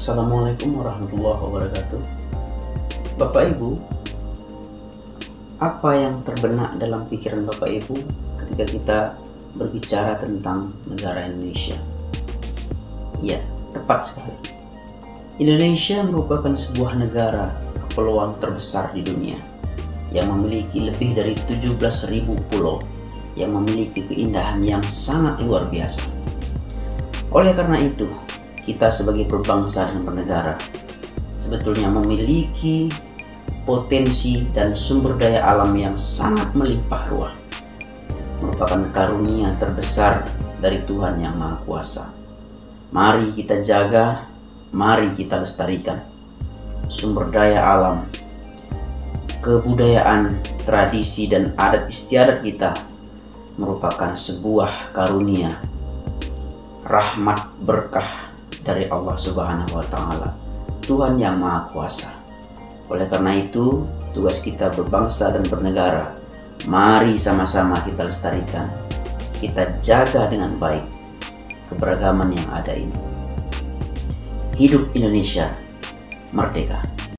Assalamualaikum warahmatullahi wabarakatuh. Bapak Ibu, apa yang terbenak dalam pikiran Bapak Ibu ketika kita berbicara tentang negara Indonesia? Ya, tepat sekali. Indonesia merupakan sebuah negara kepulauan terbesar di dunia yang memiliki lebih dari 17.000 pulau yang memiliki keindahan yang sangat luar biasa. Oleh karena itu, kita sebagai berbangsa dan bernegara sebetulnya memiliki potensi dan sumber daya alam yang sangat melimpah ruah, merupakan karunia terbesar dari Tuhan Yang Maha Kuasa. Mari kita jaga, mari kita lestarikan sumber daya alam, kebudayaan, tradisi, dan adat istiadat kita merupakan sebuah karunia, rahmat, berkah dari Allah Subhanahu wa Ta'ala, Tuhan Yang Maha Kuasa. Oleh karena itu, tugas kita berbangsa dan bernegara, mari sama-sama kita lestarikan, kita jaga dengan baik keberagaman yang ada ini. Hidup Indonesia merdeka!